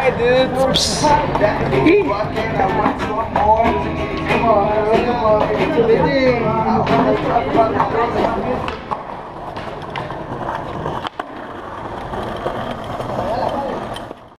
Yeah, dude. Come on, it's a big thing. I want to talk about the